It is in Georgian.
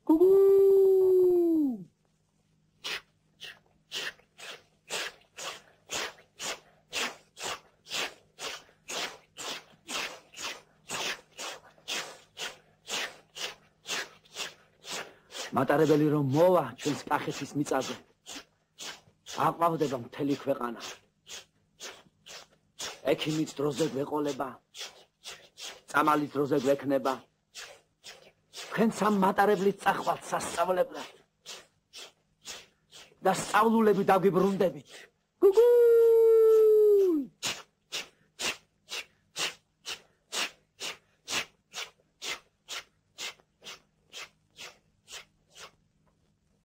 მატარებელი რომ მოვა ჩვენს კახეთის მიწაზე. აყვავდება მთელი ქვეყანა. ექიმის დროზე გვეყოლება. წამალის დროზე გვექნება. თქვენ სამ მატარებლით წახვალთ სასწავლებლად. და სწავლულები დაგვიბრუნდებით. გუგუ!